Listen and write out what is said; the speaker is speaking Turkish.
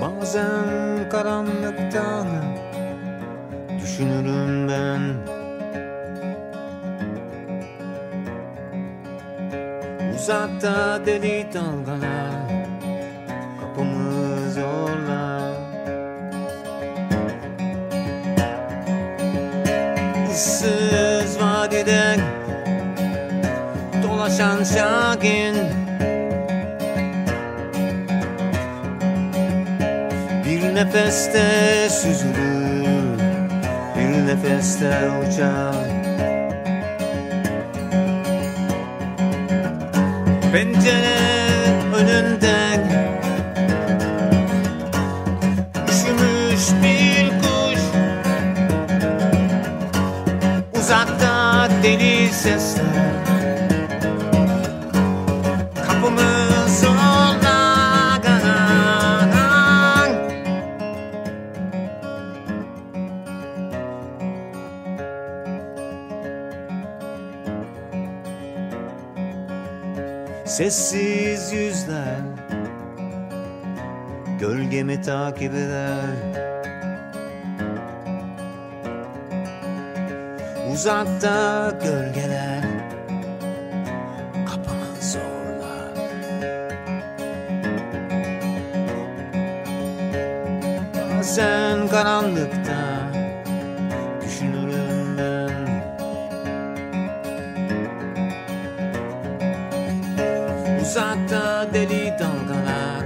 Bazen karanlıktan düşünürüm ben. Uzakta deli dalgalar kapımı zorlar. Issız vadide dolaşan şahin, bir nefeste süzülür, bir nefeste uçar. Pencere önünde üşümüş bir kuş, uzakta deli sesler kapımı zorlar. Sessiz yüzler gölgemi takip eder. Uzakta gölgeler kapımı zorlar. Bazen karanlıkta düşünürüm ben. Uzakta deli dalgalar